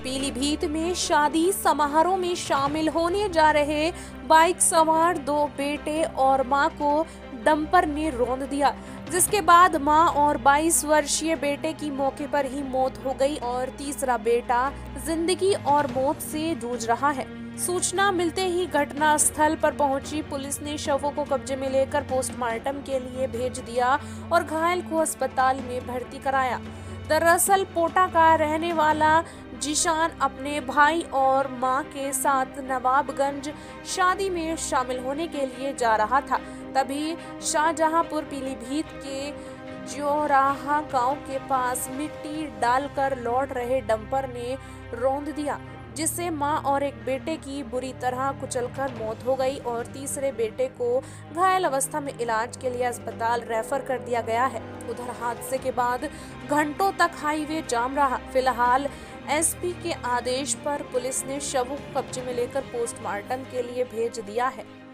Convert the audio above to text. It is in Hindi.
पीलीभीत में शादी समारोह में शामिल होने जा रहे बाइक सवार दो बेटे और मां को डंपर ने रौंद दिया, जिसके बाद मां और 22 वर्षीय बेटे की मौके पर ही मौत हो गई और तीसरा बेटा जिंदगी और मौत से जूझ रहा है। सूचना मिलते ही घटना स्थल पर पहुंची पुलिस ने शवों को कब्जे में लेकर पोस्टमार्टम के लिए भेज दिया और घायल को अस्पताल में भर्ती कराया। दरअसल पोटा का रहने वाला जीशान अपने भाई और मां के साथ नवाबगंज शादी में शामिल होने के लिए जा रहा था। तभी शाहजहांपुर पीलीभीत के जोराहा गांव के पास मिट्टी डालकर लौट रहे डंपर ने रौंद दिया, जिससे मां और एक बेटे की बुरी तरह कुचलकर मौत हो गई और तीसरे बेटे को घायल अवस्था में इलाज के लिए अस्पताल रेफर कर दिया गया है। उधर हादसे के बाद घंटों तक हाईवे जाम रहा। फिलहाल एसपी के आदेश पर पुलिस ने शवों को कब्जे में लेकर पोस्टमार्टम के लिए भेज दिया है।